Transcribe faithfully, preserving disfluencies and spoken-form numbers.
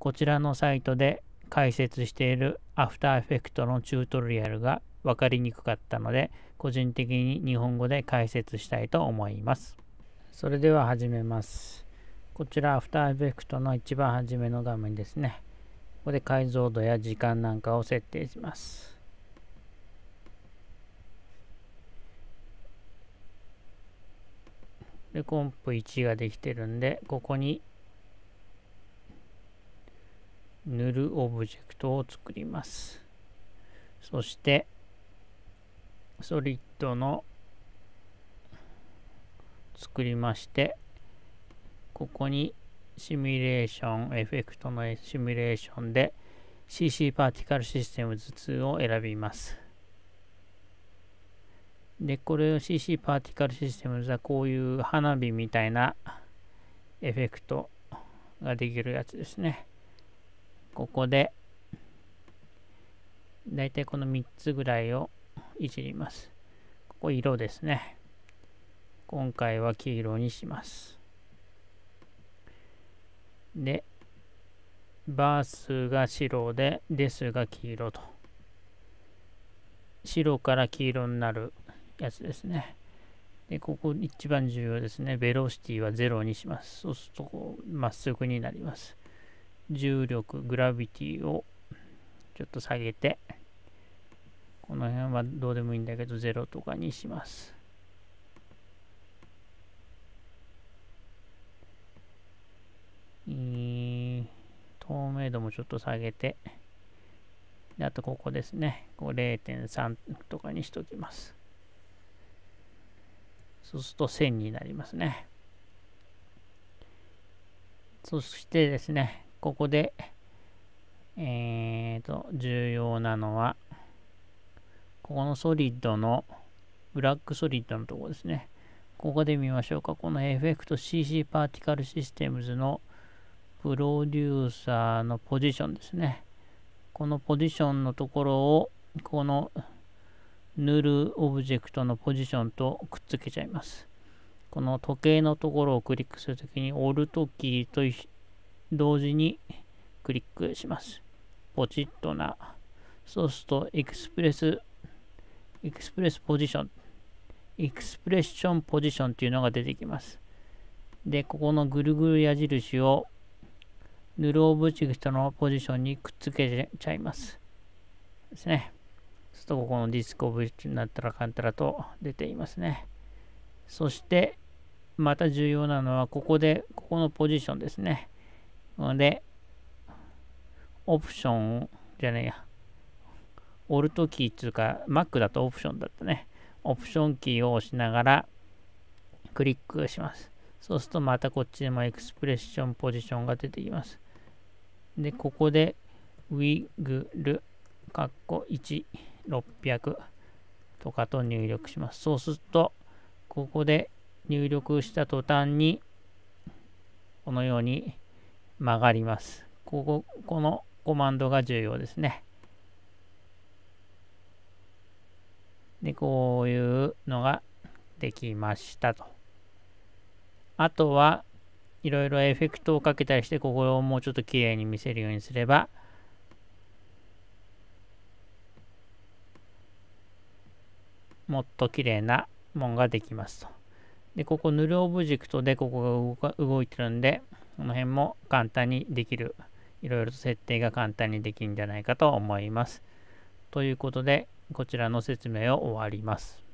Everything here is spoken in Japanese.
こちらのサイトで解説しているアフターエフェクトのチュートリアルが分かりにくかったので、個人的に日本語で解説したいと思います。それでは始めます。こちらアフターエフェクトの一番初めの画面ですね。ここで解像度や時間なんかを設定します。で、コンプいちができてるんで、ここに塗るオブジェクトを作ります。そして、ソリッドの作りまして、ここにシミュレーション、エフェクトのシミュレーションで シーシー Particle Systems ツーを選びます。で、これを シーシー Particle Systems はこういう花火みたいなエフェクトができるやつですね。ここでだいたいこのみっつぐらいをいじります。ここ色ですね。今回は黄色にします。で、バースが白で、デスが黄色と。白から黄色になるやつですね。で、ここ一番重要ですね。ベロシティはゼロにします。そうすると、まっすぐになります。重力、グラビティをちょっと下げて、この辺はどうでもいいんだけど、ゼロとかにします。透明度もちょっと下げて、であとここですね。こう れいてんさん とかにしときます。そうすると線になりますね。そしてですね、ここで、えーと、重要なのは、ここのソリッドの、ブラックソリッドのところですね。ここで見ましょうか。このエフェクト シーシー Particle Systems のプロデューサーのポジションですね。このポジションのところを、この塗るオブジェクトのポジションとくっつけちゃいます。この時計のところをクリックするときに、オルトキーと同時にクリックします。ポチッとな。そうすると、エクスプレス、エクスプレスポジション、エクスプレッションポジションっていうのが出てきます。で、ここのぐるぐる矢印を塗るオブジェクトのポジションにくっつけちゃいます。ですね。そうすると、ここのディスクオブジェクトになったらかんたらと出ていますね。そして、また重要なのは、ここで、ここのポジションですね。なので、オプションじゃねえや。オルトキーっていうか、Mac だとオプションだったね。オプションキーを押しながらクリックします。そうするとまたこっちでもエクスプレッションポジションが出てきます。で、ここで Wiggle カッコいち、ろっぴゃくとかと入力します。そうすると、ここで入力した途端にこのように曲がります。ここ、このコマンドが重要ですね。で、こういうのができましたと。あとは、いろいろエフェクトをかけたりして、ここをもうちょっときれいに見せるようにすれば、もっときれいなもんができますと。で、ここ塗るオブジェクトでここが動いてるんで、この辺も簡単にできる。いろいろと設定が簡単にできるんじゃないかと思います。ということで、こちらの説明を終わります。